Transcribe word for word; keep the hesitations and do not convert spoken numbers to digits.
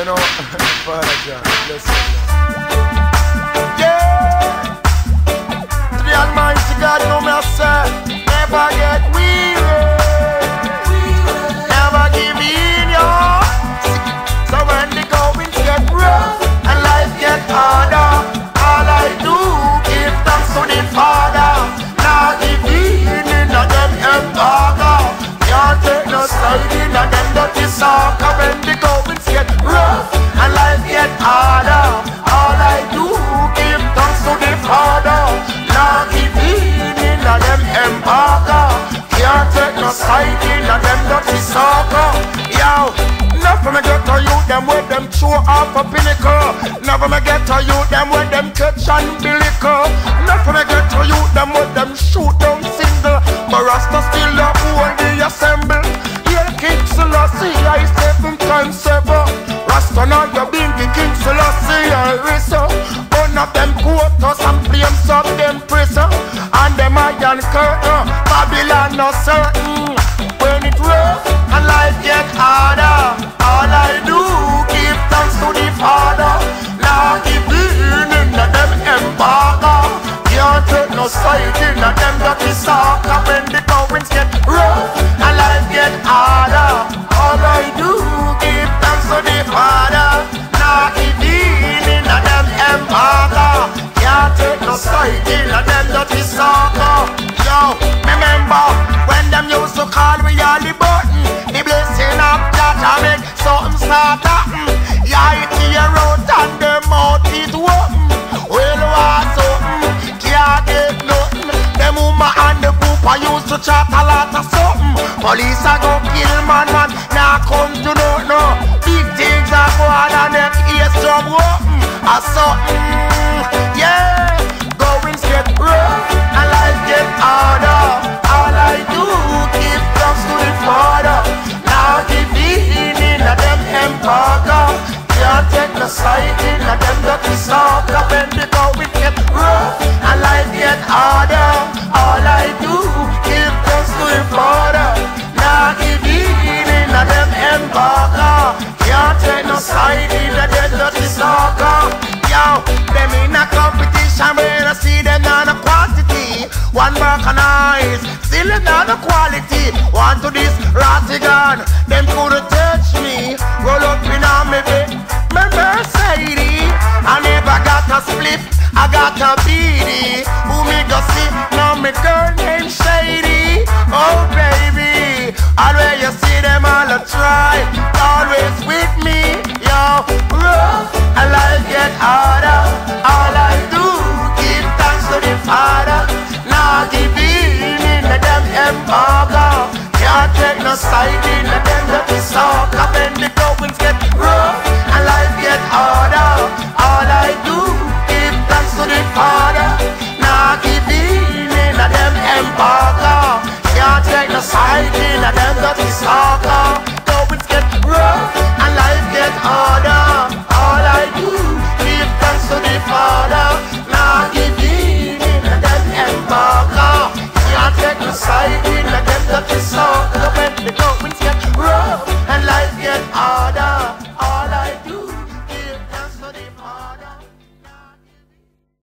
you know, Father John, listen. Yeah, to the Almighty God, know me I say, never get weary, never give in, yo. So when the goings get rough and life get harder, all I do give thanks to the Father. Now give in in a them embargo. Can't take no side in a them dirty soccer. When the goings get rough and life get harder, all I do give thanks to the Father. Now give in in a them embargo. Can't take no side in a them dirty soccer. Yo, never me get to you them with them throw off a pinnacle. Never me get to you them with them catch umbilical. Never me get to you them with them shoot down single. But Rasta still a hold the assemble. Here King Selassie I seven times seven. Rasta now you being the King Selassie I wrestle. One of them quotas and flames of them prison. And them iron curtain Babylon no certain. When it rough and life get harder, all I do give thanks to the Father. Now give in in a them embargo. Can't take no side in a them dirty soccer. When the goings get rough and life get harder, all I do give thanks to the Father. Now give in in a them embargo. Can't take no side in a them dirty soccer. Yo, remember when them used to call me all the button. The blessing of that I make something start happen. Yeah, it tear out and them mouth is open. Well, what's something? Can't get nothing. Them woman and the pooper used to chat a lot of something. Police a go kill man, man, now come to no, no. Big things are go on and them ears drum open. A something, yeah. Goings get rough and life get harder. All I do give thanks to the Father. Now give in in a them embargo. Can't take no side in a them dirty soccer. When the going get rough and life get harder, all I do give thanks to the Father. Now give in in a them embargo. Can't take no side in a them dirty soccer. Yo, them in a competition when I see them on a quantity. One mark on eyes, still another quality. One to this Ratigan, them couldn't touch me. Roll up in on me bed, my Mercedes. I never got a split, I got a beanie. Who me go see, now me girl named Shady. Oh baby, always you see them all a try. Always with me, yo, rough, and life get harder. All I do, give thanks to the Father. Now give in in a them embargo. Can't take no side in a them dirty soccer. When the goings get rough and life get harder, all I do give thanks to the Father. Now give in in a them embargo. Can't take no side in a them dirty soccer.